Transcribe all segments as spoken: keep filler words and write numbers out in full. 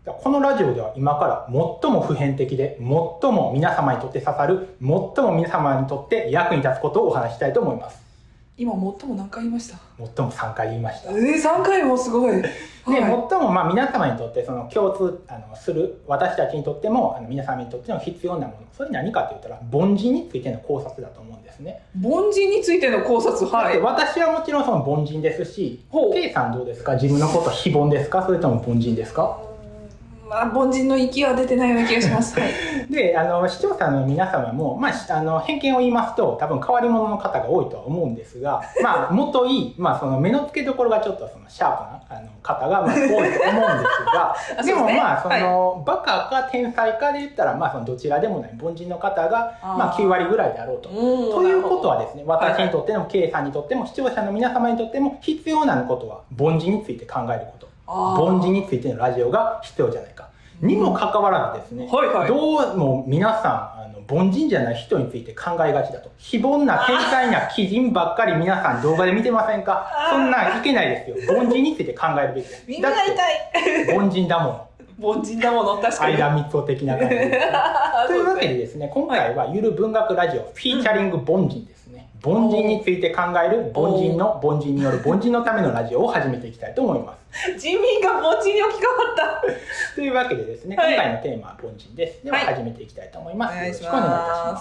このラジオでは今から最も普遍的で、最も皆様にとって刺さる、最も皆様にとって役に立つことをお話ししたいと思います。 今最も何回言いました？ 最もさんかい言いました。 えー、さんかいもすごい。で、 はい、最もまあ皆様にとってその共通あのする、私たちにとってもあの皆様にとっての必要なもの、それ何かと言ったら凡人についての考察だと思うんですね。 凡人についての考察、はい。 私はもちろんその凡人ですし、K さんどうですか？自分のこと非凡ですか？それとも凡人ですか？ まあ、凡人の域は出てないような気がします。はい、 で、あの視聴者の皆様も、まあ、あの偏見を言いますと多分変わり者の方が多いとは思うんですが、まあ、もとい、まあ、その目の付けどころがちょっとそのシャープなあの方がまあ多いと思うんですがでもまあその、はい、バカか天才かで言ったら、まあ、そのどちらでもない凡人の方がまあきゅうわりぐらいであろうと。ということはですね、私にとっても K さんにとっても視聴者の皆様にとっても必要なことは凡人について考えること。凡人についてのラジオが必要じゃないか。にもかかわらずですね、はいはい、どうも皆さんあの凡人じゃない人について考えがちだと。非凡な天才な奇人ばっかり皆さん動画で見てませんか？そんなんいけないですよ。凡人について考えるべきです。 みんなやりたい。 凡人だもの。凡人だもの、確かに。 間三つ的な感じです、ね。というわけでですね、今回はゆる文学ラジオフィーチャリング凡人ですね。凡人について考える凡人の凡人による凡人のためのラジオを始めていきたいと思います。 人民が凡人に置き換わった。 というわけでですね、はい、今回のテーマは凡人です。では始めていきたいと思います。はい、よろしくお願いいたします。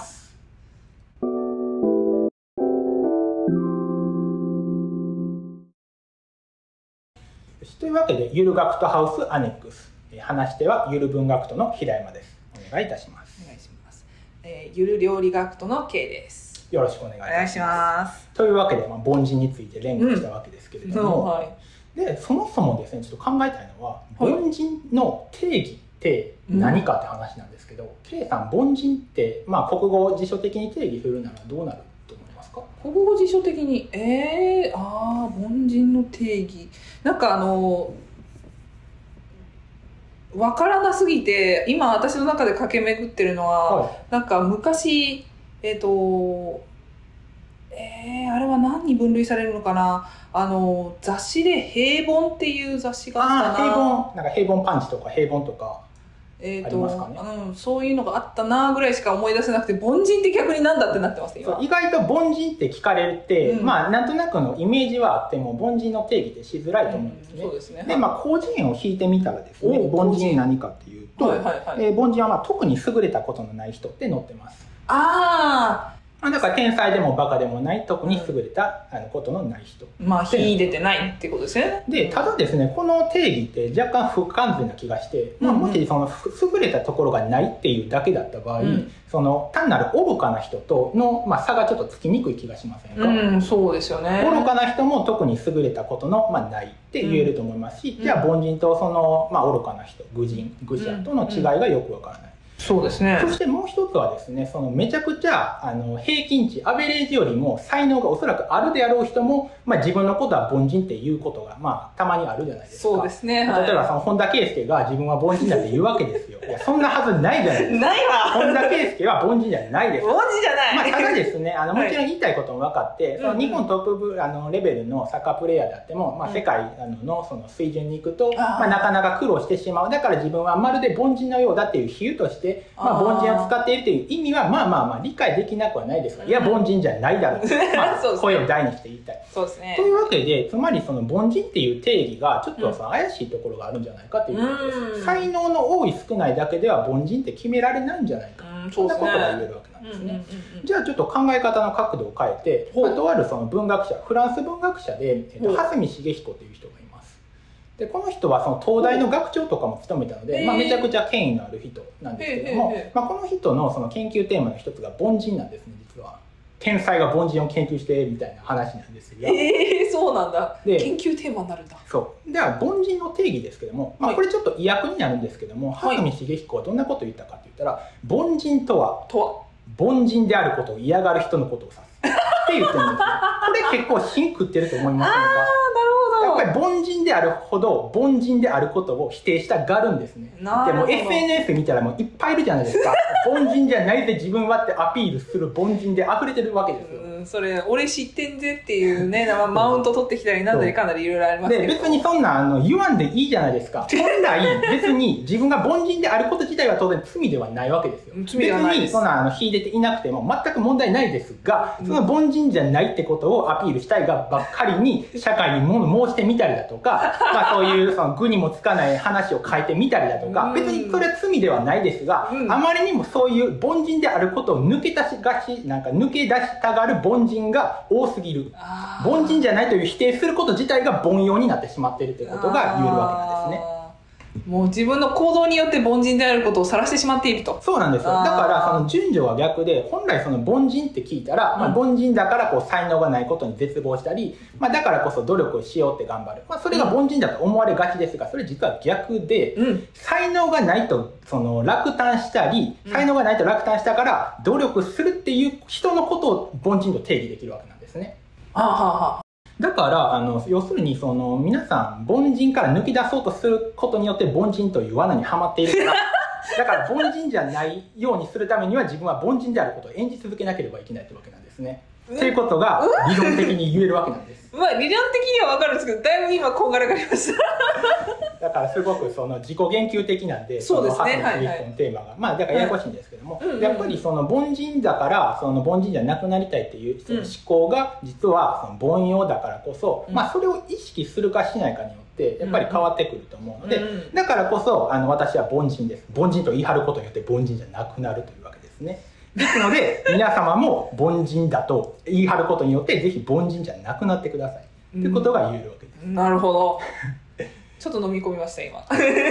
というわけで、ゆる学徒ハウスアネックス。話し手はゆる文学徒の平山です。お願いいたします。 お願いします。えー、ゆる料理学徒の K です。 よろしくお願いいたします。というわけで、まあ、凡人について連呼したわけですけれども、うんはい、でそもそもですね、ちょっと考えたいのは、はい、凡人の定義って何かって話なんですけど、うん、K さん、凡人って、まあ、国語辞書的に定義するならどうなると思いますか？ 国語辞書的に、えー、あー、凡人の定義。なんかあの、わからなすぎて、今私の中で駆け巡ってるのは、はい、なんか昔、えっと、えー、あれは何に分類されるのかな、あの雑誌で平凡っていう雑誌があったな。 あ、平凡、なんか平凡パンチとか平凡とかえーとうん、そういうのがあったなぐらいしか思い出せなくて、凡人って逆になんだってなってます今。 意外と凡人って聞かれて、うん、まあなんとなくのイメージはあっても凡人の定義ってしづらいと思うんですね。うん、そうですね。で、まあ広辞苑を引いてみたらですね、凡人何かっていうと、はいはいはい、えー、凡人はまあ特に優れたことのない人って載ってます。 ああ。 だから天才でもバカでもない、特に優れたことのない人。 まあ、秀でてないってことですね。 で、ただですね、この定義って若干不完全な気がして、うんうん、まあ、もしその優れたところがないっていうだけだった場合、うん、その単なる愚かな人との、まあ、差がちょっとつきにくい気がしませんか？ うん、そうですよね。 愚かな人も特に優れたことの、まあ、ないって言えると思いますし、うん、じゃあ凡人とその、まあ、愚かな人、愚人、愚者との違いがよくわからない。 そうですね。 そしてもう一つはですね、そのめちゃくちゃあの平均値、アベレージよりも才能がおそらくあるであろう人も、まあ、自分のことは凡人っていうことが、まあ、たまにあるじゃないですか。 そうですね。はい、 例えばその本田圭佑が自分は凡人だって言うわけですよ。いや、そんなはずないじゃないですか。 ないわ。 本田圭佑は凡人じゃないです。 凡人じゃない。 まあ、ただですね、あのもちろん言いたいことも分かって、はい、その日本トップ部あのレベルのサッカープレーヤーであっても、まあ、世界のその水準に行くと、うん、まあ、なかなか苦労してしまう。だから自分はまるで凡人のようだっていう比喩として、まあ、凡人を使っているという意味はまあまあまあ理解できなくはないですが、いや凡人じゃないだろうと、まあ、声を大にして言いたい。 そうですね。 というわけで、つまりその凡人っていう定義がちょっとその怪しいところがあるんじゃないかということです。うん、才能の多い少ないだけでは凡人って決められないんじゃないか、うん、そんなことが言えるわけなんですね。じゃあちょっと考え方の角度を変えて、まあ、とあるその文学者、フランス文学者で、えっと、蓮見茂彦という人がいます。でこの人はその東大の学長とかも務めたので、まあ、めちゃくちゃ権威のある人なんですけども、まあ、この人のその研究テーマの一つが凡人なんですね、実は。天才が凡人を研究してみたいな話なんですが。 えー、そうなんだ。で研究テーマになるんだ。 そう。では凡人の定義ですけども、まあ、これちょっと意訳になるんですけども、蓮見茂彦はどんなことを言ったかと言ったら、凡人とは、 とは凡人であることを嫌がる人のことを指すって言ってるんですよ。これ結構芯食ってると思いませんか？ あー、なるほど。 やっぱり凡人であるほど凡人であることを否定したがるんですね。でも エスエヌエス 見たらもういっぱいいるじゃないですか。凡人じゃないで自分はってアピールする凡人で溢れてるわけですよ。 ん、それ俺知ってんぜっていうねマウント取ってきたりなんだりかなりいろいろありますけど、 で別にそんなあの言わんでいいじゃないですか。本来別に自分が凡人であること自体は当然罪ではないわけですよ。 罪ではないです。 別にそんなあの秀でていなくても全く問題ないですが、その凡人じゃないってことをアピールしたいがばっかりに社会に物申してみたりだとか、まあそういうその具にもつかない話を書いてみたりだとか、別にそれは罪ではないですが、あまりにもそういう凡人であることを抜け出しがしなんか抜け出したがる凡人が多すぎる。凡人じゃないという否定すること自体が凡庸になってしまっているということが言えるわけなんですね。 もう自分の行動によって凡人であることを晒してしまっていると。 そうなんですよ。だからその順序は逆で、本来その凡人って聞いたら、うん、まあ、凡人だからこう才能がないことに絶望したり、まあ、だからこそ努力をしようって頑張る、まあ、それが凡人だと思われがちですが、それ実は逆で、うん、才能がないとその落胆したり、才能がないと落胆したから努力するっていう人のことを凡人と定義できるわけなんですね。 はあはあはあ。 だからあの要するにその皆さん凡人から抜き出そうとすることによって凡人という罠にはまっているからだから凡人じゃないようにするためには自分は凡人であることを演じ続けなければいけないというわけなんですね。ということが理論的に言えるわけなんです。 まあ理論的には分かるんですけど、だいぶ今こんがらがりましただからすごくその自己言及的なんで、 そうですね、 そのハスの一個のテーマが、はいはい、まあだからややこしいんですけども、うん、やっぱりその凡人だからその凡人じゃなくなりたいっていうその思考が実はその凡庸だからこそ、うん、まあそれを意識するかしないかによってやっぱり変わってくると思うので、うん、だからこそあの私は凡人です、凡人と言い張ることによって凡人じゃなくなるというわけですね。ですので皆様も凡人だと言い張ることによってぜひ凡人じゃなくなってくださいということが言えるわけです。 なるほどちょっと飲み込みました今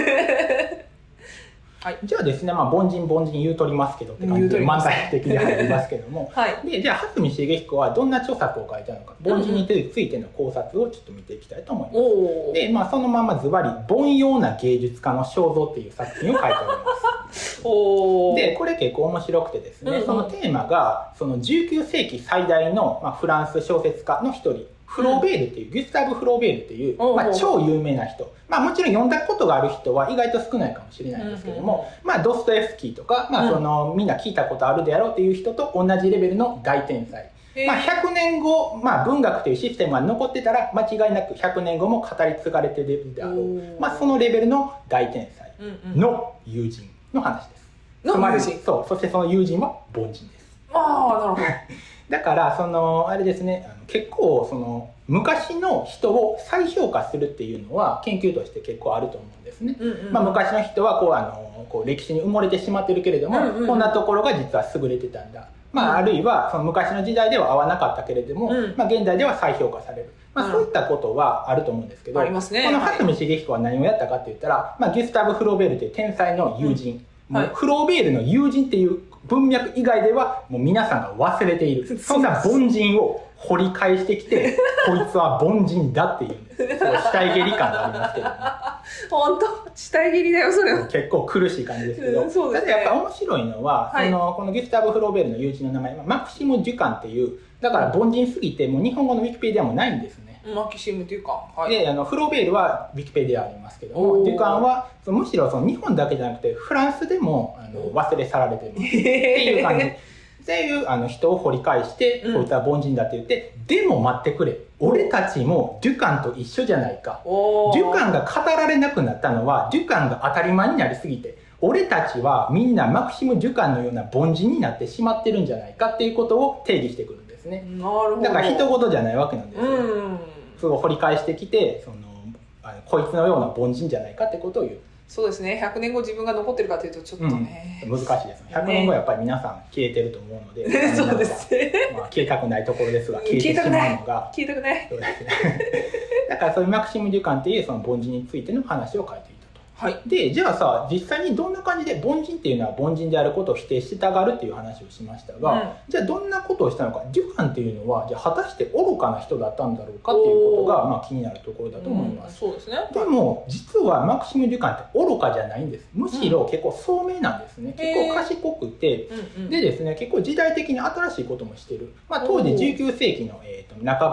はい、 じゃあですね、まあ、凡人凡人言うとりますけどって感じで漫才的に入りますけども、はい、でじゃあ蓮見茂彦はどんな著作を書いたのか、凡人についての考察をちょっと見ていきたいと思います。うん、で、まあ、そのままズバリ凡庸な芸術家の肖像っていう作品を書いておりますおでこれ結構面白くてですね、うんうん、そのテーマがそのじゅうきゅうせいき最大の、まあ、フランス小説家の一人フローベールっていう、うん、ギュスタブ・フローベールっていう、まあ、超有名な人、まあ、もちろん読んだことがある人は意外と少ないかもしれないんですけども、うん、まあ、ドストエフスキーとか、まあ、そのみんな聞いたことあるであろうっていう人と同じレベルの大天才、まあ、ひゃくねんご、まあ、文学というシステムが残ってたら間違いなくひゃくねんごも語り継がれているであろう、まあ、そのレベルの大天才の友人の話です。 の友人。 そう、そしてその友人は凡人です。 ああ、なるほど。 だからそのあれですね、あの結構その昔の人を再評価するっていうのは研究として結構あると思うんですね。うんうん、まあ、昔の人はこうあのこう歴史に埋もれてしまってるけれども、うんうんうん、こんなところが実は優れてたんだ。まあ、あるいはその昔の時代では合わなかったけれども、うん、まあ、現代では再評価される、まあ、そういったことはあると思うんですけど、 ありますね、 この蓮見茂彦は何をやったかって言ったら、まあ、ギュスタブ・フローベールという天才の友人、うん、はい、フローベールの友人っていう文脈以外ではもう皆さんが忘れているそんな凡人を掘り返してきてこいつは凡人だっていうんです。その死体蹴り感がありますけどね。 本当死体蹴りだよそれは。 結構苦しい感じですけど、うん、そうですね、ただやっぱ面白いのは、はい、そのこのギュスタブ・フローベールの友人の名前マクシム・デュカンっていう、だから凡人すぎてもう日本語のウィキペディアもないんですね。 マキシム・デュカン、はい、 であのフローベールはウィキペディアありますけども、デュカンはそのむしろその日本だけじゃなくてフランスでもあの忘れ去られてるっていう感じっていうあの人を掘り返して、うん、こいつは凡人だって言って、でも待ってくれ、俺たちもデュカンと一緒じゃないか。デュカンが語られなくなったのはデュカンが当たり前になりすぎて、俺たちはみんなマクシム・デュカンのような凡人になってしまってるんじゃないかっていうことを定義してくるんですね。 なるほど。だから人事じゃないわけなんですよ。うん、それを掘り返してきて、そのあのこいつのような凡人じゃないかってことを言う。 そうですね、ひゃくねんご自分が残ってるかというとちょっとね、 うん、難しいです。ひゃくねんごやっぱり皆さん消えてると思うので、 ね、そうですね、 まあ、消えたくないところですが消えてしまうのが消えたくないそうですねだからそういうマクシム・デュカンっていうその凡人についての話を書いていたと。はい、でじゃあさ、実際にどんな感じで凡人っていうのは凡人であることを否定したがるっていう話をしましたが、うん、じゃあどんなことをしたのか、デュカンっていうのはじゃあ果たして愚かな人だったんだろうかっていうことがまあ気になるところだと思います。 うん、そうですね。 でも実はマクシム・デュカンって愚かじゃないんです。むしろ結構聡明なんですね。うん、結構賢くて、うんうん、でですね、結構時代的に新しいこともしてる。まあ、当時じゅうきゅうせいきの、えー、と半ば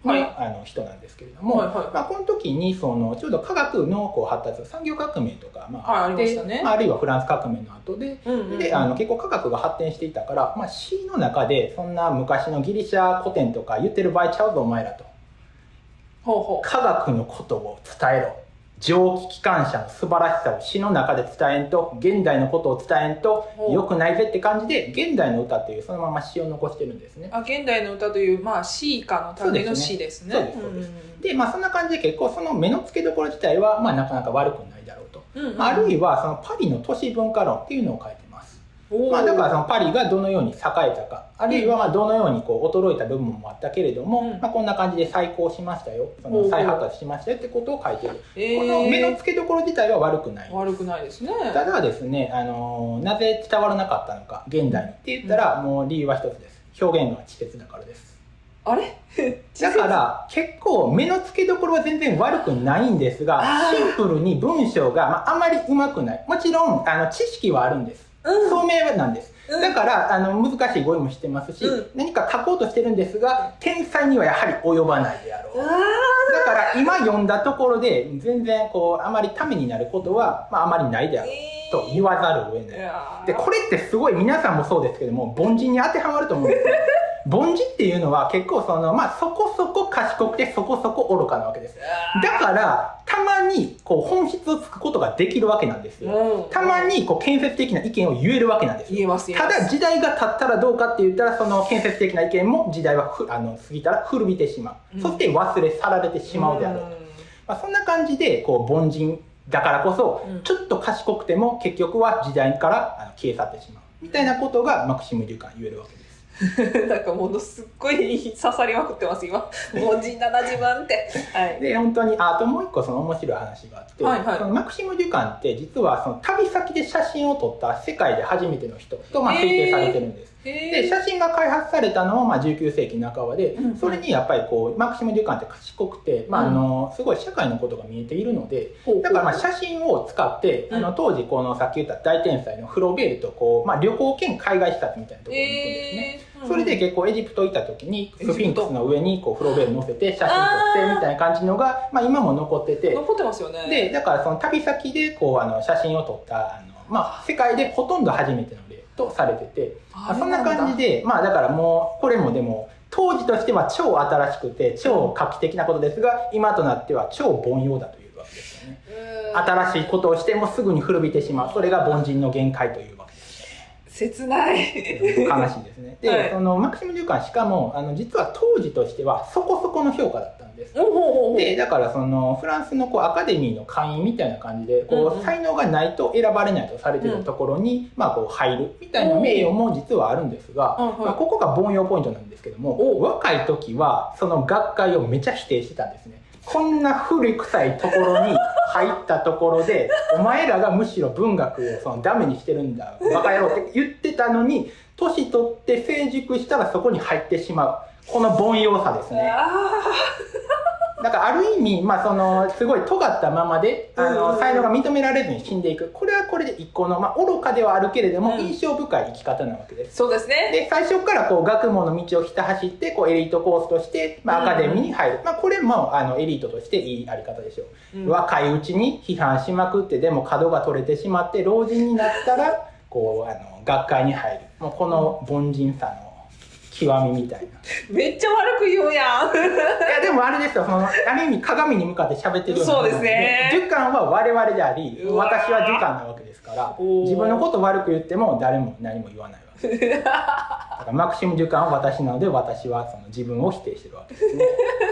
の、 はい、 あの人なんですけれども、 はいはい、 まあ、この時にそのちょうど科学のこう発達、産業革命とか、まあ、 あ、ありましたね。 あるいはフランス革命の後で、うんうん、であの結構科学が発展していたから、まあ、詩の中でそんな昔のギリシャ古典とか言ってる場合ちゃうぞお前らと。 ほうほう、 科学のことを伝えろ。蒸気機関車の素晴らしさを詩の中で伝えんと、現代のことを伝えんと良くないぜって感じで、現代の歌っていうそのまま詩を残してるんですね。 あ、現代の歌という、まあ、詩歌のための詩ですね。 そうですね。そうです、そうです。で、まあそんな感じで結構その目の付けどころ自体は、まあなかなか悪くないだろうと。うんうん、あるいはそのパリの都市文化論っていうのを書いてます。まあだからそのパリがどのように栄えたか、あるいはまあどのようにこう衰えた部分もあったけれども、うん、まあこんな感じで再興しましたよ、その再発達しましたよってことを書いてる。えー、この目の付けどころ自体は悪くない。 悪くないですね。 ただですね、あのー、なぜ伝わらなかったのか、現代にって言ったら、うん、もう理由は一つです。表現が稚拙だからです。 あれだから結構目の付けどころは全然悪くないんですが、シンプルに文章が、まあ、あまりうまくない。もちろんあの知識はあるんです。うん、聡明なんです。だからあの難しい語彙もしてますし、うん、何か書こうとしてるんですが、天才にはやはり及ばないであろう。だから今読んだところで全然こうあまりためになることは、まあ、あまりないであろうと言わざるを得ない。でこれってすごい皆さんもそうですけども、凡人に当てはまると思うんですね。凡人っていうのは結構その、まあ、そこそこ賢くてそこそこ愚かなわけです。だからたまにこう本質をつくことができるわけなんですよ。うん、たまにこう建設的な意見を言えるわけなんですよ。 言えます、言えます。 ただ時代が経ったらどうかって言ったら、その建設的な意見も時代はふあの過ぎたら古びてしまう。うん、そして忘れ去られてしまうであろうと。うん、まあ、そんな感じでこう凡人だからこそ、うん、ちょっと賢くても結局は時代からあの消え去ってしまうみたいなことがマクシム・デュカン言えるわけです。 なんかものすっごい刺さりまくってます今。凡人だな自分って。はい、 で本当にあともう一個その面白い話があって、はいはい、そのマクシム・デュカンって実はその旅先で写真を撮った世界で初めての人とまあ推定されてるんです。で写真が開発されたのもまあじゅうきゅうせいきなかばで、うんうん、それにやっぱりこうマクシム・デュカンって賢くて、まあ、あのすごい社会のことが見えているので、うん、だからまあ写真を使って、うん、あの当時このさっき言った大天才のフロベールとこう、まあ、旅行兼海外視察みたいなところに行くんですね。えー、それで結構エジプト行った時にスフィンクスの上にこうフロベール乗せて写真撮ってみたいな感じのが、まあ、今も残ってて、 残ってますよね。 でだからその旅先でこうあの写真を撮ったあの、まあ、世界でほとんど初めての例とされてて、まあ、そんな感じで、まあだからもうこれもでも当時としては超新しくて超画期的なことですが、今となっては超凡庸だというわけですよね。新しいことをしてもすぐに古びてしまう、それが凡人の限界というわけです。 切ない。 悲しいですね。で、はい、そのマクシム・デュカンしかもあの実は当時としてはそこそこの評価だったんです。でだからそのフランスのこうアカデミーの会員みたいな感じでこう、うんうん、才能がないと選ばれないとされているところに、うん、まあこう入るみたいな名誉も実はあるんですが、うんうん、まあ、ここが凡庸ポイントなんですけども、若い時はその学会をめちゃ否定してたんですね。こんな古い臭いところに入ったところでお前らがむしろ文学をそのダメにしてるんだバカ野郎って言ってたのに、年取って成熟したらそこに入ってしまう、この凡庸さですね。だからある意味、まあ、そのすごい尖ったままであの才能が認められずに死んでいく、これはこれで一個の、まあ、愚かではあるけれども、うん、印象深い生き方なわけです。 そうですね。 で最初からこう学問の道をひた走ってこうエリートコースとして、まあ、アカデミーに入る、うん、まあ、これもあのエリートとしていいあり方でしょう、うん、若いうちに批判しまくってでも角が取れてしまって老人になったらこうあの学会に入る、もうこの凡人さの極みみたいな。 めっちゃ悪く言うやん。いやでもあれですよ、そのある意味鏡に向かって喋ってるような。 そうですね。 デュカンは我々であり、私はデュカンなわけですから、自分のこと悪く言っても誰も何も言わないわけです。だからマクシム・デュカンは私なので、私はその自分を否定してるわけですね。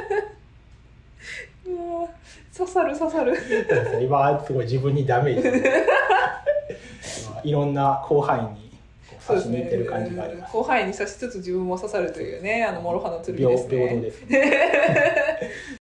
うわ刺さる刺さる。 今すごい自分にダメージ。いろんな広範囲に刺しにいってる感じがあります。 広範囲に刺しつつ自分も刺さるというね、あの諸刃の剣ですね。 平等ですね。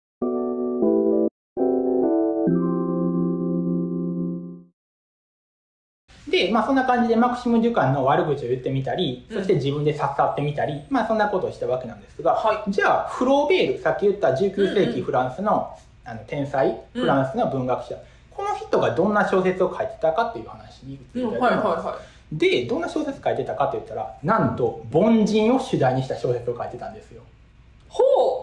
で、まあそんな感じでマクシム・デュカンの悪口を言ってみたり、そして自分で刺さってみたり、まあそんなことをしたわけなんですが、はい、じゃあフローベール、さっき言ったじゅうきゅうせいきフランスの、あの天才フランスの文学者、うん、この人がどんな小説を書いてたかっていう話に移りたいと思います。でどんな小説書いてたかといったら、なんと凡人を主題にした小説を書いてたんですよ。 ほう。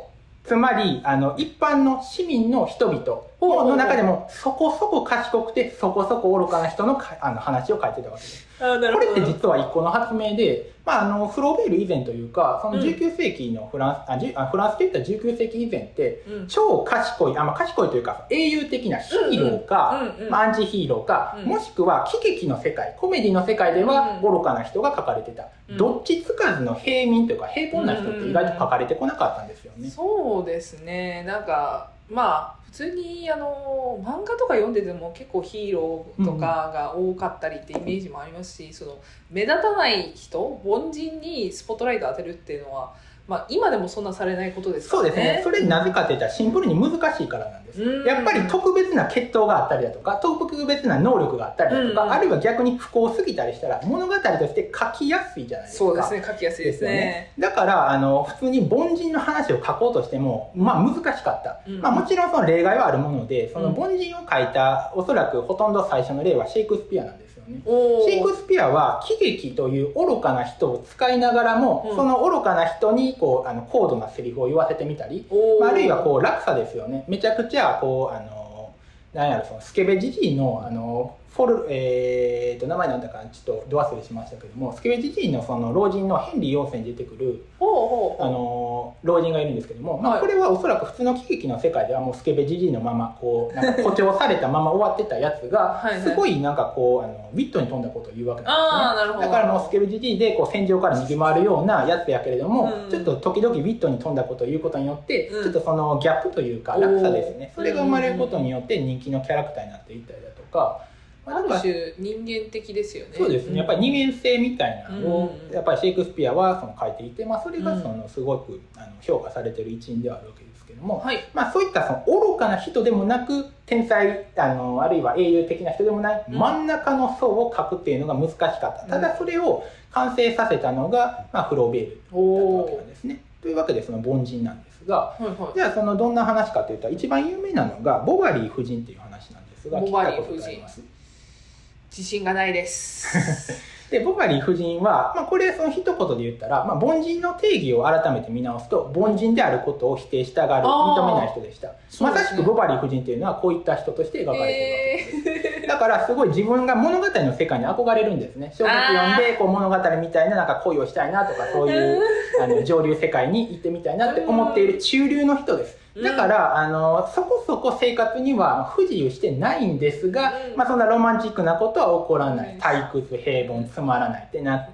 つまり、あの、一般の市民の人々の中でも、そこそこ賢くて、そこそこ愚かな人のかあの話を書いてたわけです。 あ、なるほど。 これって実は一個の発明で、まあ、あの、フローベール以前というか、そのじゅうきゅうせいきのフランス、うん、あじあフランスって言ったらじゅうきゅうせいき以前って、うん、超賢い、あ、まあ、賢いというか、英雄的なヒーローか、うんうんまあ、アンチヒーローか、うん、もしくは喜劇の世界、コメディの世界では愚かな人が書かれてた。うん、どっちつかずの平民というか、平凡な人って意外と書かれてこなかったんですよね。 そうですね。なんか、まあ、普通にあの漫画とか読んでても結構ヒーローとかが多かったりってイメージもありますし、うん、その目立たない人、凡人にスポットライト当てるっていうのは、まあ、今でもそんなされないことですからね。 そうですね。それなぜかって言ったらシンプルに難しいからなんです。やっぱり特別な血統があったりだとか、特別な能力があったりだとか、うん、あるいは逆に不幸すぎたりしたら物語として書きやすいじゃないですか。 そうですね。書きやすいですね。ですね。 だからあの普通に凡人の話を書こうとしても、まあ難しかった。うん、まあもちろんその例外はあるもので、その凡人を書いた、おそらくほとんど最初の例はシェイクスピアなんです。シェイクスピアは喜劇という愚かな人を使いながらも、うん、その愚かな人にこうあの高度なセリフを言わせてみたり、まあ、あるいはこう落差ですよね。めちゃくちゃこうあのなんやろそのスケベジジイのあのフォルえー、と名前なんだかちょっとど忘れしましたけども、スケベジジイのその老人のヘンリーよんせいに出てくるあの老人がいるんですけども、まあ、これはおそらく普通の喜劇の世界ではもうスケベジジイのままこうなんか誇張されたまま終わってたやつがすごいなんかこうあのウィットに富んだことを言うわけなんですね。だからもうスケベジジイでこう戦場から逃げ回るようなやつやけれども、うん、ちょっと時々ウィットに富んだことを言うことによって、うん、ちょっとそのギャップというか落差ですね、それが生まれることによって人気のキャラクターになっていったりだとか。 ある種人間的ですよね。 そうですね。やっぱり二面性みたいなのを、うん、やっぱりシェイクスピアはその書いていて、まあ、それがそのすごくあの評価されている一因ではあるわけですけども、はい、まあ、そういったその愚かな人でもなく天才 あのあるいは英雄的な人でもない、うん、真ん中の層を書くっていうのが難しかった。ただそれを完成させたのが、まあ、フローベールだったわけなんですね。というわけでその凡人なんですが、はいはい、じゃあそのどんな話かというと一番有名なのがボバリー夫人っていう話なんですが、 ボバリー夫人。自信がないですでボバリー夫人は、まあ、これその一言で言ったら、まあ、凡人の定義を改めて見直すと凡人であることを否定したがる認めない人でした。まさしくボバリー夫人というのはこういった人として描かれているわけです、えー、だからすごい自分が物語の世界に憧れるんですね。小説読んでこう物語みたいな、なんか恋をしたいなとかそういうあの上流世界に行ってみたいなって思っている中流の人です。だから、あの、そこそこ生活には不自由してないんですが、うん、まあそんなロマンチックなことは起こらない。退屈、平凡、つまらないってなって、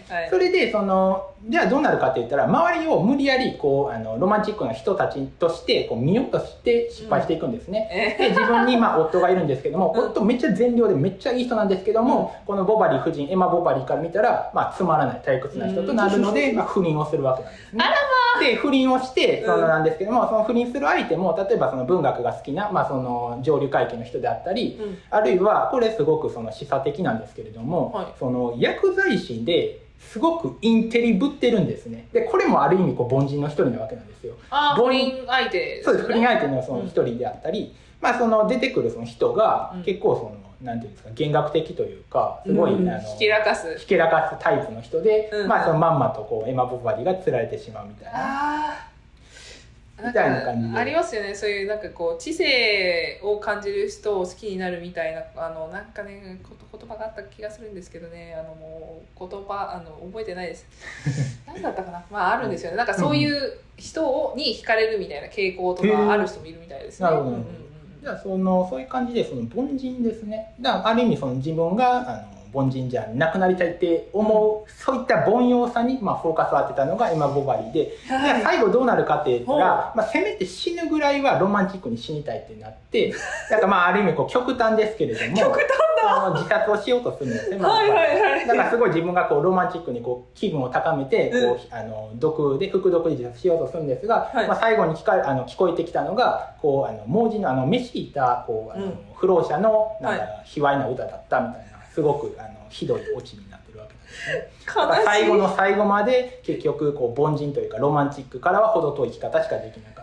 はい、それで、その、じゃあどうなるかって言ったら、周りを無理やり、こう、あの、ロマンチックな人たちとして、こう、見ようとして失敗していくんですね。うん、で、自分に、まあ、夫がいるんですけども、うん、夫めっちゃ善良でめっちゃいい人なんですけども、うん、このボバリー夫人、エマ・ボバリーから見たら、まあ、つまらない、退屈な人となるので、うん、まあ、不倫をするわけなんですね。 あらまあで、不倫をして、そのなんですけども、その不倫する相手も、例えばその文学が好きな、まあ、その上流階級の人であったり、うん、あるいは、これすごくその示唆的なんですけれども、はい、その薬剤師ですごくインテリぶってるんですね。で、これもある意味こう凡人の一人なわけなんですよ。 ああ、不倫相手ですね。 そうです。不倫相手のその一人であったり、うん、まあその出てくるその人が結構その、うん、なんていうんですか、弦楽的というか、すごい、うん、あのひけらかす。 ひけらかすタイプの人で、うん、まあそのまんまとこうエマ・ボバリーが釣られてしまうみたいな。 あみたいな感じでありますよね。そういうなんかこう知性を感じる人を好きになるみたいな、あのなんかね言葉があった気がするんですけどね、あのもう言葉あの覚えてないです何だったかな。まああるんですよね。なんかそういう人をに惹かれるみたいな傾向とかある人もいるみたいですね。 なるほど、うんうん、じゃあそのそういう感じでその凡人ですね。だからある意味その自分があの凡人じゃなくなりたいって思う、うん、そういった凡庸さに、まあ、フォーカスを当てたのがエマ・ボバリーで、はい、じゃあ最後どうなるかって言ったら、まあ、せめて死ぬぐらいはロマンチックに死にたいってなってだからまあある意味こう極端ですけれども極端だあの自殺をしようとするんですね、 はいはいはい、 だからすごい自分がこうロマンチックにこう気分を高めてこう、うん、あの毒で服毒で自殺しようとするんですが、はい、まあ、最後に聞かあの聞こえてきたのがこうあの盲人のあの召しいたこうあの、うん、不老者のなんか卑猥な歌だったみたいな、すごくあのひどいオチになってるわけなんですね。最後の最後まで結局こう凡人というかロマンチックからは程遠い生き方しかできなかった。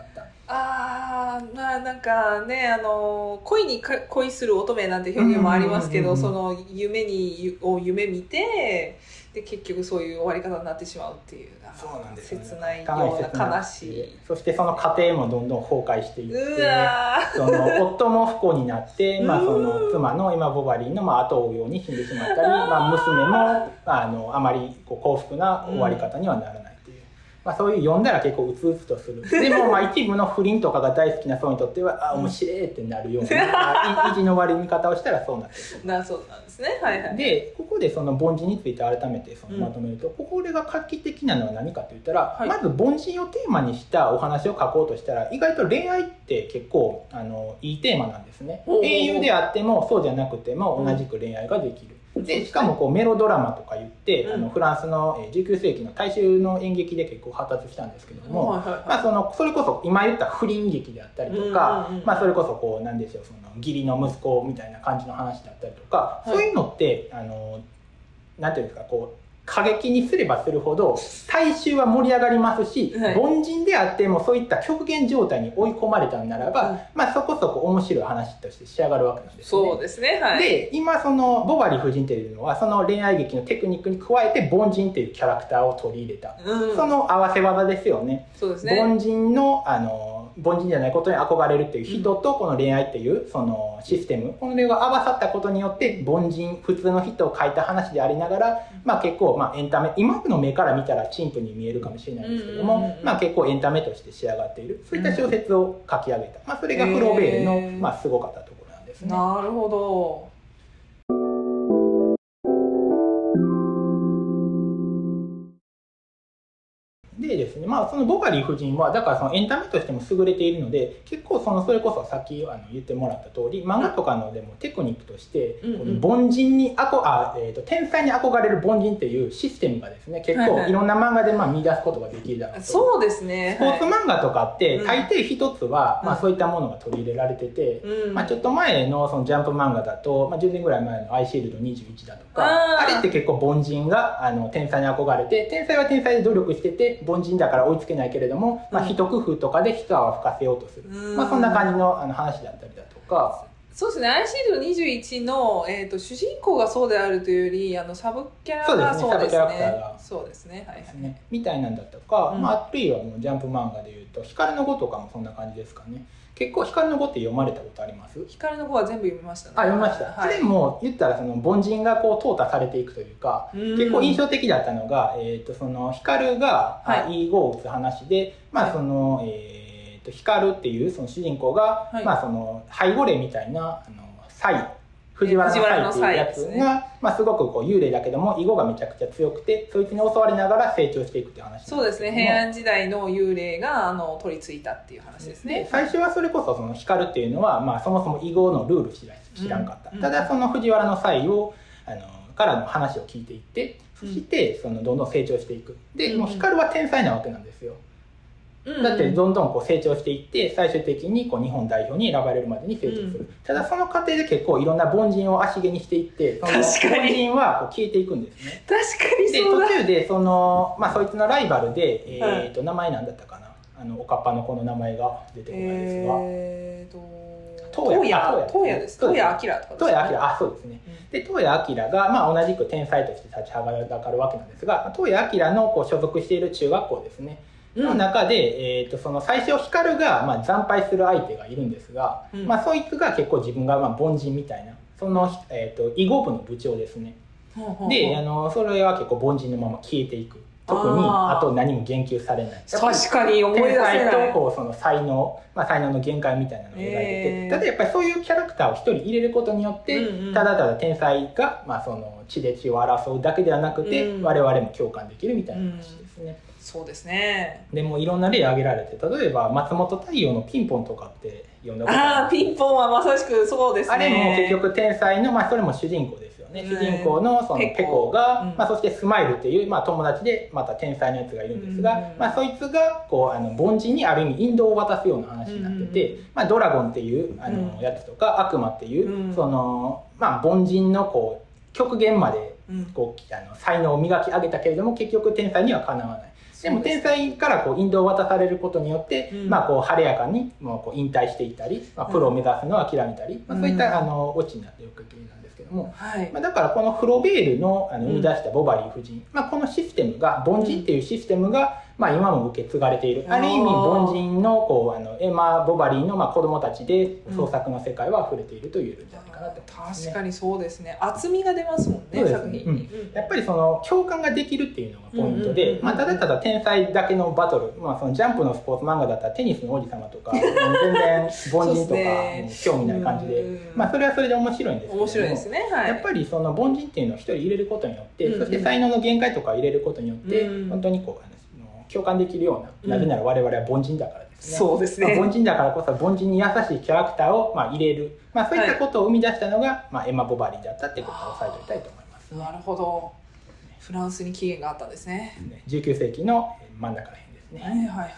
あー、まあなんかね、あの恋にか恋する乙女なんて表現もありますけど、その夢にを夢見て、で結局そういう終わり方になってしまうっていう、 そうなんですよね、 切ないような悲しい。 そしてその家庭もどんどん崩壊していって、 うわその夫も不幸になって、まあ、その妻のエマ・ボバリーのまあ後を追うように死んでしまったり、まあ、娘もあのあまりこう幸福な終わり方にはならない。まあ、そういう読んだら結構うつうつとする。でもまあ一部の不倫とかが大好きな層にとっては、あ、面白いってなるような、意地の悪い見方をしたらそうなってる。 な、そうなんですね。はいはい。 で、ここでその凡人について改めてそのまとめると、うん、これが画期的なのは何かと言ったら、はい、まず凡人をテーマにしたお話を書こうとしたら、意外と恋愛って結構あのいいテーマなんですね。英雄であってもそうじゃなくても同じく恋愛ができる。でしかもこうメロドラマとか言って、うん、あのフランスのじゅうきゅうせいきの大衆の演劇で結構発達したんですけども、はいはいはい、まあ、そのそれこそ今言った不倫劇であったりとか、うんうんうん、まあ、それこそこうなんでしょう、その義理の息子みたいな感じの話だったりとか、はい、そういうのってあのなんていうんですか、こう過激にすればするほど大衆は盛り上がりますし、はい、凡人であってもそういった極限状態に追い込まれたならば、うん、まあ、そこそこ面白い話として仕上がるわけなんですね。 そうですね、はい、 で今そのボバリー夫人っていうのはその恋愛劇のテクニックに加えて凡人っていうキャラクターを取り入れた、うん、その合わせ技ですよね。 そうですね。 凡人のあの凡人じゃないことに憧れるっていう人とこの恋愛っていうそのシステム、これが合わさったことによって凡人普通の人を書いた話でありながら、まあ、結構まあエンタメ、今の目から見たら陳腐に見えるかもしれないんですけども、まあ、結構エンタメとして仕上がっている、そういった小説を書き上げた、まあ、それがフローベールのまあすごかったところなんですね。 なるほど。 でですね、まあ、そのボバリー夫人はだからそのエンタメとしても優れているので、結構そのそれこそさっきあの言ってもらった通り、漫画とかのでもテクニックとして、うんうん、この凡人にあこあ、えーと、天才に憧れる凡人っていうシステムがですね、結構いろんな漫画でまあ見出すことができるだろうと。 そうですね。 スポーツ漫画とかって大抵一つは、まあ、そういったものが取り入れられてて、うん、まあ、ちょっと前のそのジャンプ漫画だと、まあ、じゅうねんぐらい前のアイシールドにじゅういちだとか、あ, あれって結構凡人があの天才に憧れて、天才は天才で努力してて凡人だから追いつけないけれども、まあ、一工夫とかで一泡吹かせようとする、うん、まあ、そんな感じのあの話だったりだとか。 そうですね。アイシールドにじゅういちの、えーと、主人公がそうであるというより、あのサブキャラがそうですね。サブキャラクターがそうですね。はいはい、 ね、みたいなんだったとか、うん、まあ、あるいはもうジャンプ漫画でいうと光の碁とかもそんな感じですかね。結構光の碁って読まれたことあります？ 光の碁は全部読みましたね。 あ、読みました。はい、でも言ったらその凡人がこう淘汰されていくというか、結構印象的だったのが、えー、とその光が、はい、いい碁を打つ話で、まあその、えー、と光っていうその主人公が、はい、まあその背後霊みたいなあの才藤原の才っていうやつが、ね、まあ、すごくこう幽霊だけども囲碁がめちゃくちゃ強くて、そいつに襲われながら成長していくっていう話なんですけども。 そうですね。平安時代の幽霊があの取り付いたっていう話ですね。 で最初はそれこそその光っていうのは、まあ、そもそも囲碁のルール知ら知らんかった、うん、ただその藤原の才をあのからの話を聞いていって、そしてそのどんどん成長していく。で、もう光は天才なわけなんですよ。だってどんどんこう成長していって最終的にこう日本代表に選ばれるまでに成長する、うん、ただその過程で結構いろんな凡人を足毛にしていって、その凡人はこう消えていくんですね。 確かにそうだ。 で途中でその、まあ、そいつのライバルで、えーと、名前なんだったかな、あのおかっぱの子の名前が出てこないですが、えーと東谷東谷です。東谷明とかですね。 東谷明、あ、そうですね。で東谷明が、まあ、同じく天才として立ちはだかるわけなんですが、東谷明のこう所属している中学校ですねの中で、えー、とその最初光がまあ惨敗する相手がいるんですが、うん、まあ、そいつが結構自分がまあ凡人みたいな、その、えー、と囲碁部の部長ですね。であのそれは結構凡人のまま消えていく。特にあと何も言及されない。 確かに思い出せない。 天才とこうその才能、まあ、才能の限界みたいなのを描いてて、えー、ただやっぱりそういうキャラクターを一人入れることによって、うんうん、ただただ天才が、まあ、その血で血を争うだけではなくて、うん、我々も共感できるみたいな話ですね。 うん、そうですね。 でもいろんな例挙げられて、例えば松本太陽のピンポンとかって読んだことある？ ああ、ピンポンはまさしくそうですね。 あれも結局天才の、まあ、それも主人公ですよね。主人公のそのペコが、うん、まあ、そしてスマイルっていう、まあ、友達でまた天才のやつがいるんですが、うん、まあ、そいつがこうあの凡人にある意味引導を渡すような話になってて、うん、まあ、ドラゴンっていうあの、うん、やつとか悪魔っていう、うん、その、まあ、凡人のこう極限までこう、うん、あの才能を磨き上げたけれども結局天才にはかなわない。 でも天才からこう引導を渡されることによって、うん、まあこう晴れやかにもうこう引退していったり、まあ、プロを目指すのは諦めたり、うん、まあ、そういったあのオチになっていくわけなんですけども、はい、まあ、だからこのフロベールのあの生み出したボバリー夫人、うん、まあ、このシステムが凡人っていうシステムが、まあ、今も受け継がれている、ある意味凡人のこうあのエマ・ボバリーのまあ子供たちで創作の世界は溢れていると言えるんじゃないかなと思いますね。 確かにそうですね。厚みが出ますもんね、作品に、 うん、やっぱりその共感ができるっていうのがポイントで、まあ、ただただ天才だけのバトル、まあ、そのジャンプのスポーツ漫画だったらテニスの王子様とか全然凡人とか興味ない感じで、まあ、それはそれで面白いんですけども、 面白いですね、はい、 やっぱりその凡人っていうのを一人入れることによって、うんうん、そして才能の限界とかを入れることによって、うん、本当にこう共感できるような、なぜなら我々は凡人だからですね。 そうですね。 まあ、凡人だからこそ凡人に優しいキャラクターをまあ入れる、まあ、そういったことを生み出したのが、はい、まあ、エマ・ボバリーだったっていうことを押さえておきたいと思います、 ね。なるほど。フランスに起源があったんですね。 じゅうきゅう世紀の真ん中ら辺ですね。 はいはいはい。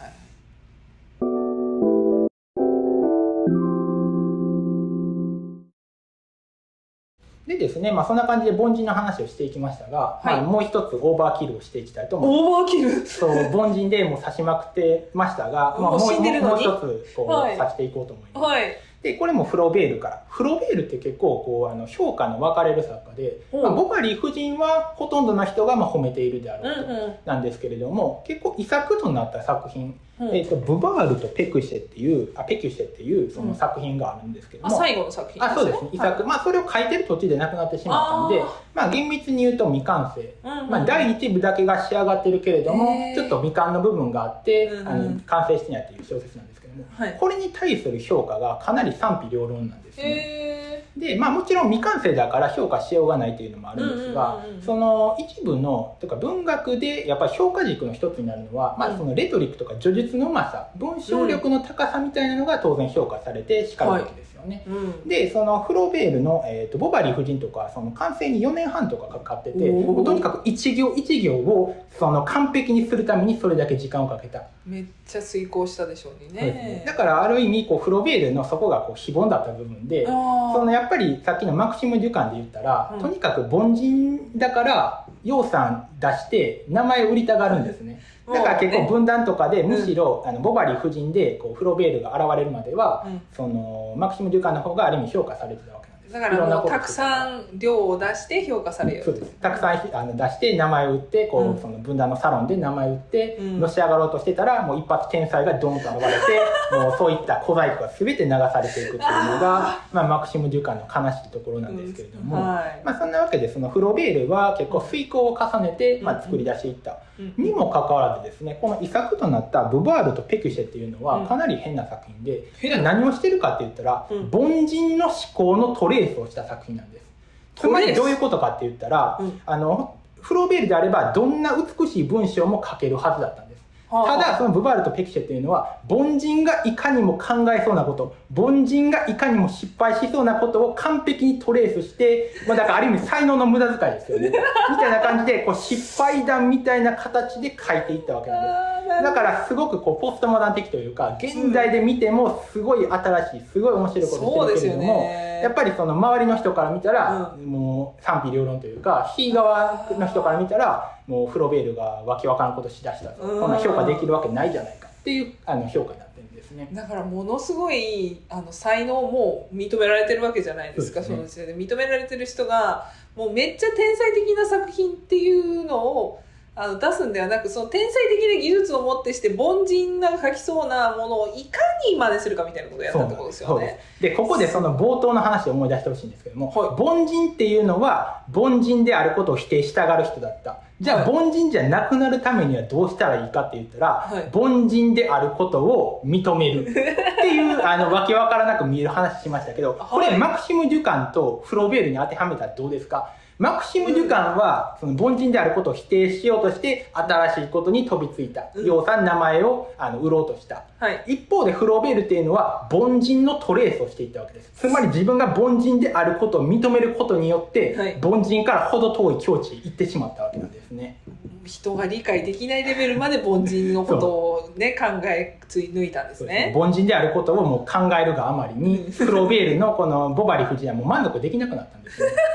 でですね、まあ、そんな感じで凡人の話をしていきましたが、はい、まあ、もう一つオーバーキルをしていきたいと思います。 オーバーキルそう、凡人でもう刺しまくってましたが、まあ、もうもう一つこう、はい、刺していこうと思います。はい、でこれもフロベールから。フロベールって結構こうあの評価の分かれる作家で、うん、まあ、ボバリー夫人はほとんどの人がまあ褒めているであろうと、うんうん、なんですけれども、結構遺作となった作品、うん、えー、とブバールとペクシェっていうあペキュシェっていうその作品があるんですけども、 うん、あ最後の作品ですね。 あそうですね、遺作、はい、まあ、それを書いてる途中で亡くなってしまったんで、まあ、厳密に言うと未完成、うんうん、まあ、だいいち部だけが仕上がってるけれども、ちょっと未完の部分があって、うんうん、あの完成してないという小説なんですけども、はい、これに対する評価がかなり賛否両論なんですね。で、まあ、もちろん未完成だから評価しようがないというのもあるんですが、うんうんうん、その一部のとか文学でやっぱり評価軸の一つになるのは、うん、まあ、そのレトリックとか叙述のうまさ、文章力の高さみたいなのが当然評価されてしかるべきですよね。はい、うん、でそのフロベールの、えーと、ボバリー夫人とかその完成によねんはんとかかかってて、もうとにかく一行一行をその完璧にするためにそれだけ時間をかけた。 めっちゃ遂行したでしょうね。そうですね。 だからある意味こうフロベールのそこがこう非凡だった部分で、そのやっぱりさっきのマクシム・デュカンで言ったら、うん、とにかく凡人だから予算出して名前を売りたがるんですね。だから結構文壇とかでむしろ、うん、あのボバリー夫人でこうフロベールが現れるまでは、うん、そのマクシム・デュカンの方がある意味評価されてたわけなんです。 だからもうたくさん量を出して評価される。 そうです。たくさんあの出して名前を売ってこう、うん、その文壇のサロンで名前を売ってのし上がろうとしてたら、もう一発天才がドーンと現れてもうそういった小細工が全て流されていくっていうのがまあ、マクシム・デュカンの悲しいところなんですけれども、うん、はい、まあ、そんなわけでそのフロベールは結構遂行を重ねて、まあ、作り出していった、うん、にもかかわらずですね、この遺作となったブバールとペキュシェっていうのはかなり変な作品で、うん、何をしてるかって言ったら、うん、凡人の思考のトレースをした作品なんです。つまりどういうことかって言ったら、うん、あのフロベールであればどんな美しい文章も書けるはずだったんです。ただそのブバールとペキシェっていうのは凡人がいかにも考えそうなこと、凡人がいかにも失敗しそうなことを完璧にトレースして、まあ、だからある意味才能の無駄遣いですよねみたいな感じでこう失敗談みたいな形で書いていったわけなんです。だからすごくこうポストモダン的というか、現代で見てもすごい新しいすごい面白いことしてるけれども、やっぱりその周りの人から見たら、うん、もう賛否両論というか、非側の人から見たらもうフロベールがわけわからんことしだしたと、こんな評価できるわけないじゃないかっていうあの評価になってるんですね。 だからものすごいあの才能も認められてるわけじゃないですか。そうですね。認められてる人がもうめっちゃ天才的な作品っていうのをあの出すんではなく、その天才的な技術をもってして凡人が書きそうなものをいかに真似するかみたいなことをやったってことですよね。 でここでその冒頭の話を思い出してほしいんですけども、はい、凡人っていうのは凡人であることを否定したがる人だった。じゃあ、はい、凡人じゃなくなるためにはどうしたらいいかって言ったら、はい、凡人であることを認めるっていうあのわけわからなく見える話しましたけど、これ、はい、マクシム・デュカンとフロベールに当てはめたらどうですか。マクシム・デュカンはその凡人であることを否定しようとして新しいことに飛びついた、うん、要さん名前をあの売ろうとした、はい、一方でフロベールっていうのは凡人のトレースをしていったわけです。つまり自分が凡人であることを認めることによって、はい、凡人から程遠い境地へ行ってしまったわけなんですね。 人が理解できないレベルまで凡人のことをね考えつい抜いたんですね。 凡人であることをもう考えるがあまりにフロベールのこのボバリー夫人はもう満足できなくなったんですね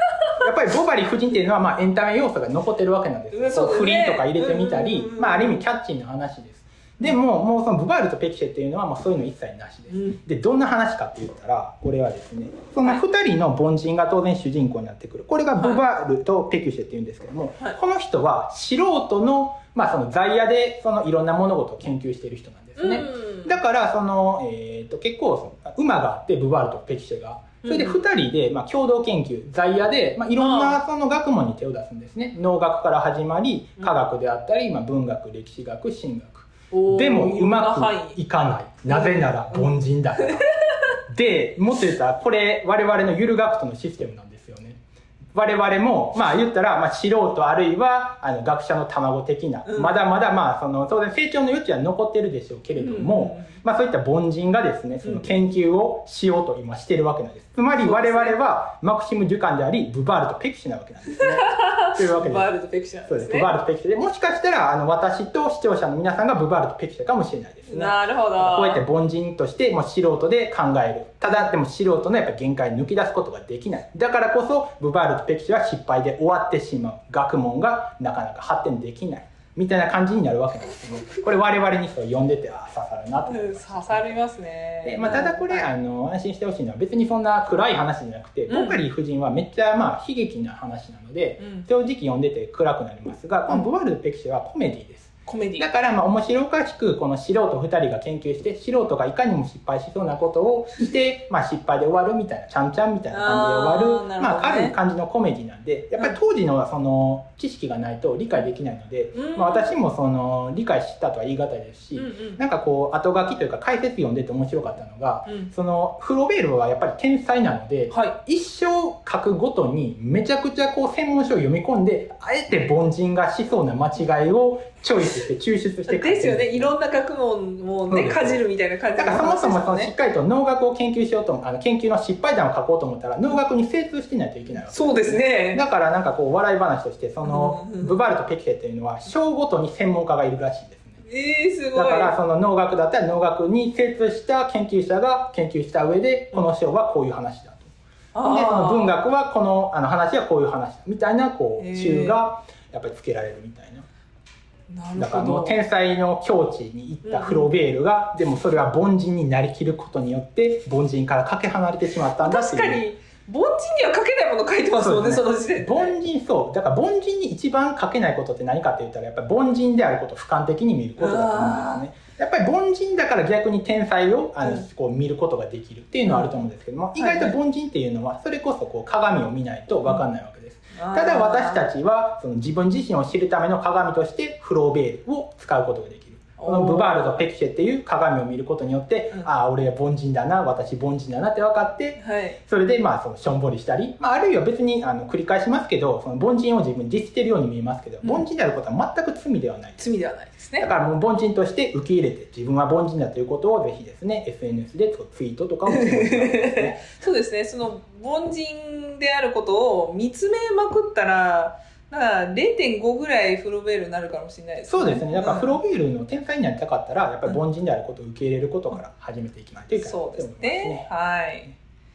やっぱりボバリー夫人っていうのは、まあ、エンタメ要素が残ってるわけなんですよ。そう、ね、不倫とか入れてみたり、まあ、ある意味キャッチーな話です。でも、もうそのブバールとペキシェっていうのはもうそういうの一切なしです。うん、で、どんな話かって言ったら、これはですね、その二人の凡人が当然主人公になってくる。これがブバールとペキシェっていうんですけども、はい、この人は素人の、まあその在野でそのいろんな物事を研究している人なんですね。うん、だから、その、えっと、結構馬があって、ブバールとペキシェが。それで二人で、まあ、共同研究、在野で、まあ、いろんなその学問に手を出すんですね。農学から始まり、科学であったり、まあ、文学、歴史学、神学。でもうまくいかない。なぜなら凡人だから。で、もっと言ったら、これ我々のゆる学徒のシステムなんですよね。我々も、まあ言ったら、まあ素人あるいは、あの、学者の卵的な、うん、まだまだまあ、その、当然成長の余地は残ってるでしょうけれども、うん、まあそういった凡人がですね、その研究をしようと今してるわけなんです。つまり我々はマクシム・デュカンであり、ブバールとペキシェなわけなんですね。というわけです。 ブバールとペキシェなんですね。 そうです。ブバールとペキシェで、もしかしたら、あの、私と視聴者の皆さんがブバールとペキシェかもしれないですね。 なるほど。 こうやって凡人として、もう素人で考える。ただ、でも素人のやっぱ限界抜き出すことができない。だからこそ、ブバールとペキシェは失敗で終わってしまう。学問がなかなか発展できない。みたいな感じになるわけなんですね。これ我々にそう読んでて、あ、刺さるなと思います。 刺さりますね。 で、まあ、ただこれ、あの、安心してほしいのは別にそんな暗い話じゃなくて、うん、ボカリー夫人はめっちゃ、まあ、悲劇な話なので、うん、正直読んでて暗くなりますが、このブバールとペキシェはコメディです。 コメディ。 だから、まあ、面白おかしく、この素人二人が研究して、素人がいかにも失敗しそうなことをして、まあ、失敗で終わるみたいな、ちゃんちゃんみたいな感じで終わる、あ、ね、まあ、軽い感じのコメディなんで、やっぱり当時のその、知識がないと理解できないので、うん、まあ、私もその、理解したとは言い難いですし、うんうん、なんかこう、後書きというか解説読んでて面白かったのが、うん、その、フロベールはやっぱり天才なので、はい、一生書くごとにめちゃくちゃこう、専門書を読み込んで、あえて凡人がしそうな間違いをチョイスして抽出してですよね。いろんな学問もね、かじるみたいな感じ、 ね、だからそもそもそのしっかりと農学を研究しようと、あの研究の失敗談を書こうと思ったら、農学に精通してないといけないわけです。 そうですね。 だからなんかこう、笑い話として、その、うんうん、ブバールとペキシェっていうのは、章ごとに専門家がいるらしいですね。 えー、すごい。 だからその農学だったら農学に精通した研究者が研究した上で、この章はこういう話だと。で、その文学はこのあの話はこういう話だ。みたいな、こう、中がやっぱりつけられるみたいな。だからもう天才の境地に行ったフロベールが、うん、でもそれは凡人になりきることによって凡人からかけ離れてしまったんだっていう。 確かに凡人には書けないもの書いてますもんね、その時点で。 凡人、そう。だから凡人に一番書けないことって何かって言ったら、やっぱり凡人であることを俯瞰的に見ることだと思うんですね。やっぱり凡人だから逆に天才をあの、うん、こう見ることができるっていうのはあると思うんですけども、うん、意外と凡人っていうのはそれこそこう鏡を見ないと分かんないわけです。うん、ただ私たちはその自分自身を知るための鏡としてフローベールを使うことができる。このブバールとペキシェっていう鏡を見ることによって、うん、ああ、俺は凡人だな、私凡人だなって分かって、はい、それでまあそのしょんぼりしたり、まあ、あるいは別にあの繰り返しますけど、その凡人を自分にディスってるように見えますけど、うん、凡人であることは全く罪ではないです。 罪ではないですね。 だからもう凡人として受け入れて、自分は凡人だということをぜひですね、エスエヌエス でツイートとかをしてもらいたいですね。 そうですね、その凡人であることを見つめまくったら、だから れいてんご ぐらいフロベールになるかもしれないですね。 そうですね。だからフロベールの天才になりたかったら、やっぱり凡人であることを受け入れることから始めていきないといけないと思いますね。 そうですね。はい。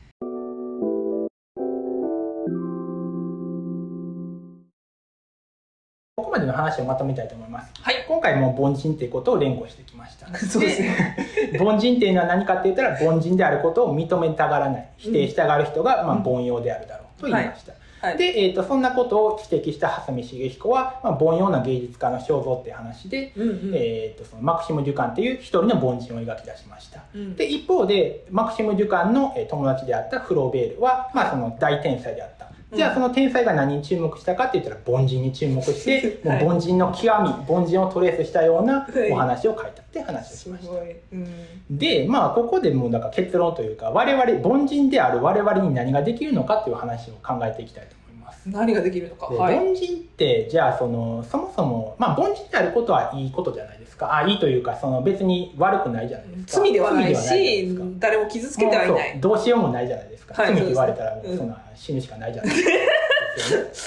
ここまでの話をまとめたいと思います。 はい。 今回も凡人っていうことを連呼してきました。 そうですね。 凡人っていうのは何かって言ったら、凡人であることを認めたがらない、否定したがる人が、まあ凡庸であるだろうと言いました。はいはい、で、えっと、そんなことを指摘した蓮見茂彦は、まあ、凡庸な芸術家の肖像っていう話で、うんうん、えっと、そのマクシム・デュカンっていう一人の凡人を描き出しました。うん、で、一方で、マクシム・デュカンの友達であったフローベールは、まあ、その大天才であった。じゃあその天才が何に注目したかって言ったら凡人に注目して、はい、もう凡人の極み、凡人をトレースしたようなお話を書いたって話をしました。はい、うん、で、まあここでもうなんか結論というか、我々、凡人である我々に何ができるのかっていう話を考えていきたいと思います。 何ができるのか。 はい、凡人ってじゃあそのそもそもまあ凡人であることはいいことじゃないですか。あ、いいというかその別に悪くないじゃないですか。 罪ではないし、誰も傷つけてはいない。 どうしようもないじゃないですか。はい、罪って言われたらもうそんな死ぬしかないじゃないですか。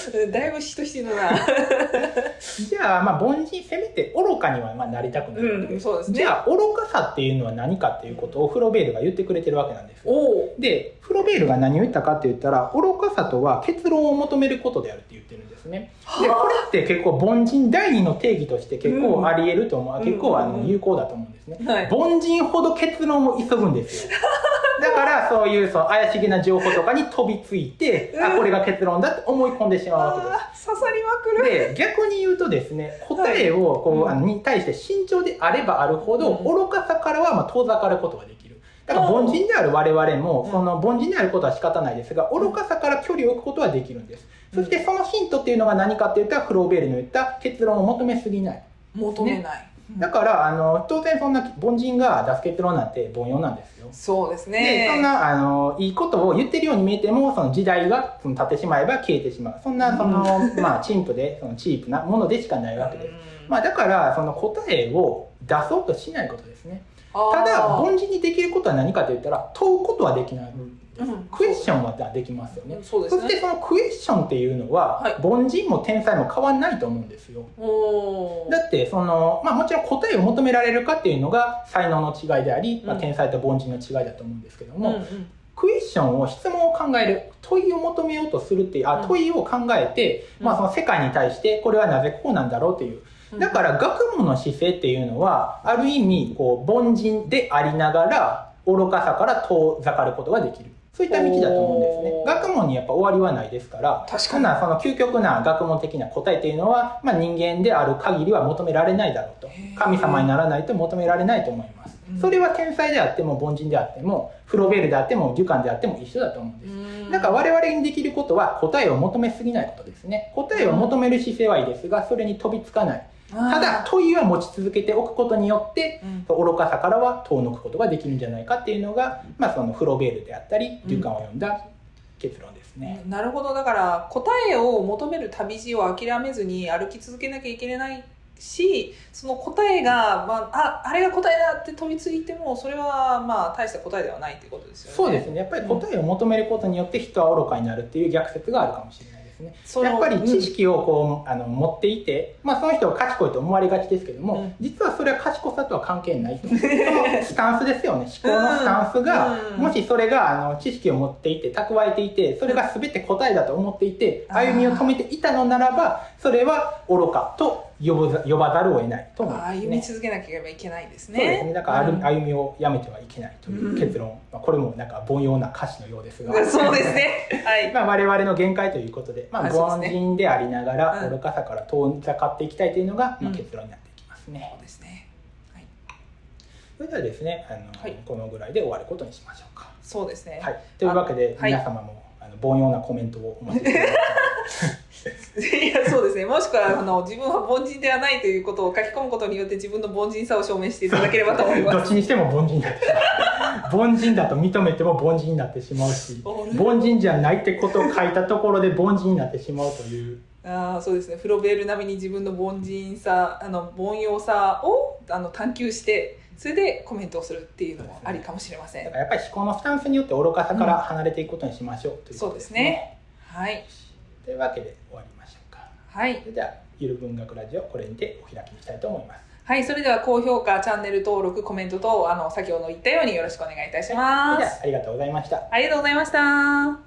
だいぶしとしのな。 じゃあ、まあ、凡人、せめて愚かにはまあなりたくないので、 うん、そうですね。 じゃあ、愚かさっていうのは何かっていうことをフロベールが言ってくれてるわけなんです。 おで、フロベールが何を言ったかって言ったら、愚かさとは結論を求めることであるって言ってるんですね。で、これって結構凡人第二の定義として結構あり得ると思う、うん、結構あの有効だと思うんですね、はい、凡人ほど結論を急ぐんですよ。だからそういうその怪しげな情報とかに飛びついて、うん、あ、これが結論だって思い込んでしまうわけです。 刺さりまくる。 で、逆に言うとですね、答えをこう、はい、あのに対して慎重であればあるほど、うん、愚かさからはまあ遠ざかることができる。だから凡人である我々も、その凡人であることは仕方ないですが、愚かさから距離を置くことはできるんです。そしてそのヒントっていうのが何かって言ったら、フローベールの言った結論を求めすぎない。 求めない。 ね、だからあの当然そんな凡人が出す結論なんて凡庸なんですよ。 そうですね。 でそんなあのいいことを言ってるように見えても、その時代がその経ってしまえば消えてしまう。そんなその、うん、まあ陳腐でそのチープなものでしかないわけです。うん、まあだからその答えを出そうとしないことですね。ただ凡人にできることは何かと言ったら、問うことはできない。うん、クエスチョンはできますよね。そうですね。そしてそのクエスチョンっていうのは、はい、凡人も天才も変わんないと思うんですよ。おだってその、まあ、もちろん答えを求められるかっていうのが才能の違いであり、うん、まあ、天才と凡人の違いだと思うんですけども、うんうん、クエスチョンを質問を考える、問いを求めようとするっていう、あ、問いを考えて、うん、まあ、その世界に対してこれはなぜこうなんだろうっていう。だから学問の姿勢っていうのはある意味こう凡人でありながら愚かさから遠ざかることができる。そういった道だと思うんですね。学問にやっぱ終わりはないですから、確かにその究極な学問的な答えっていうのは、まあ、人間である限りは求められないだろうと。神様にならないと求められないと思います。それは天才であっても凡人であっても、フロベールであってもデュカンであっても一緒だと思うんです。だから我々にできることは答えを求めすぎないことですね。答えを求める姿勢はいいですが、それに飛びつかない。ただ問いは持ち続けておくことによって、うん、愚かさからは遠のくことができるんじゃないかっていうのが、まあ、そのフロベールであったりデュカンを読んだ結論ですね、 うん、なるほど。だから答えを求める旅路を諦めずに歩き続けなきゃいけないし、その答えが、まあ、あ、あれが答えだって飛びついてもそれはまあ大した答えではないってことですよね。 そうですね。やっぱり答えを求めることによって人は愚かになるっていう逆説があるかもしれない。やっぱり知識をこう、うん、あの持っていて、まあ、その人を賢いと思われがちですけども、うん、実はそれは賢さとは関係ないと。そのスタンスですよね。思考のスタンスが、うん、もしそれがあの知識を持っていて蓄えていて、それが全て答えだと思っていて、うん、歩みを止めていたのならば、それは愚かと呼ば呼ばざるを得ないと思いますね。 歩み続けなければいけないですね。 そうですね。だから歩み、うん、歩みをやめてはいけないという結論、うん、まあ、これもなんか凡庸な歌詞のようですが、 そうですね。はい。 まあ我々の限界ということで、まあ凡人でありながら愚かさから遠ざかっていきたいというのが、まあ、結論になっていきますね。 そうですね。はい。 それではですね、あの、はい、このぐらいで終わることにしましょうか。 そうですね。 はい。というわけで皆様も、はい、あの凡庸なコメントをお待ちしております。 いや、そうですね。もしくはあの自分は凡人ではないということを書き込むことによって自分の凡人さを証明していただければと思います。 どっちにしても凡人だ凡人だと認めても凡人になってしまうし、凡人じゃないってことを書いたところで凡人になってしまうという。 ああ、そうですね。フロベール並みに自分の凡人さ、あの凡庸さをあの探求して、それでコメントをするっていうのもありかもしれません。 だからやっぱり思考のスタンスによって愚かさから離れていくことにしましょう、うん、ということですね。そうですね。 はい。 というわけで終わりましょうか。 はい。 それではゆる文学ラジオ、これにてお開きにしたいと思います。 はい。それでは高評価、チャンネル登録、コメントとあの先ほど言ったようによろしくお願いいたします。 それではありがとうございました。 ありがとうございました。